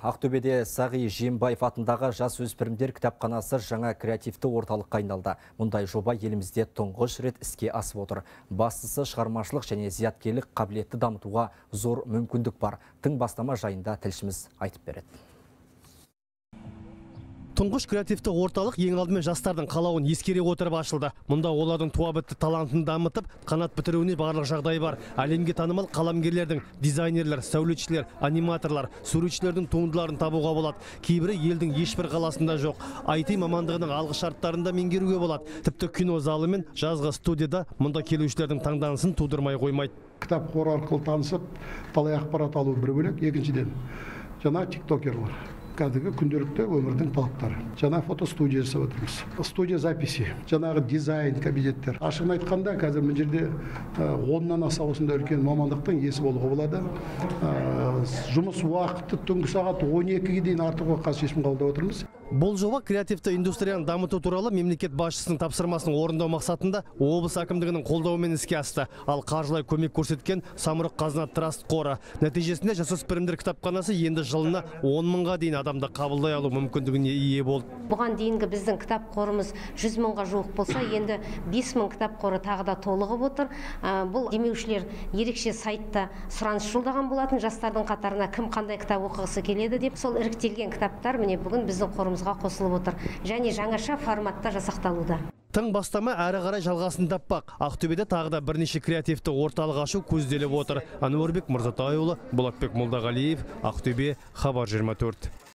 Ақтөбеде Сағи Жиенбаев атындағы жасөспірімдер кітапханасы жаңа креативті орталыққа айналды. Мұндай жоба елімізде тұңғыш рет іске асып отыр. Бастысы шығармашылық және зияткерлік қабілетті дамытуға зор мүмкіндік бар. Тың бастама жайында тілшіміз айтып береді. Тұңғыш креативті орталық ең алдымен жастардың қалауын ескере отырып ашылды. Мұнда олардың туабітті талантын дамытып, қанат бітіруіне барлық жағдай бар. Әлемге танымал қаламгерлердің, дизайнерлер, сәулетшілер, аниматорлар, суретшілердің туындыларын табуға болады. Кейбірі елдің ешбір қаласында жоқ. IT мамандығының алғы шарттарында меңгеруге болады. Тіпті кино залы мен жазғы студияда мұнда келушілердің таңданысын тудырмай қоймайды. Кітап қоры арқылы танысып, талай ақпарат алу бір бөлек. Екіншіден, жаңа тиктокерлар. Кәдімгі күнделікті өмірдің талаптары. Жаңа фотостудия жасап отырмыз. Студия записи, жаңағы дизайн кабинеттер. Ашығын айтқанда, қазір бұл жерде 10-нан аса осындай үлкен мамандықтың иесі болуға болады. Жұмыс уақыты түнгі сағат 12-ге дейін артуға қарсы шешім қабылдап отырмыз. Бұл жоба креативті индустрияны дамыту туралы мемлекет басшысының тапсырмасын орындау мақсатында облыс әкімдігінің қолдауымен іске асты. Ал қаржылай көмек көрсеткен Самұрық Қазына Траст қоры. Нәтижесінде жасөспірімдер кітапханасы енді жылына 10 мыңға дейін адамды қабылдай алу мүмкіндігіне ие болды. Бұған дейінгі біздің кітап қорымыз 100 мыңға жуық болса, енді 5 мың кітап қоры тағы да толығып отыр. Бұл демеушілер ерекше сайтта сұраныс жолдаған болатын, жастардың қатарына кім қандай кітап оқығысы келеді деп. Сол іріктелген кітаптар міне бүгін біздің қорымызға қосылып отыр. Және жаңаша форматта жасақталуда. Тың бастама әрі қарай жалғасын таппақ. Ақтөбеде тағы да бірнеше креативті орталық ашу көзделіп отыр. Әнуарбек Мырзатайұлы, Болатбек Молдағалиев, Ақтөбе, Хабар 24.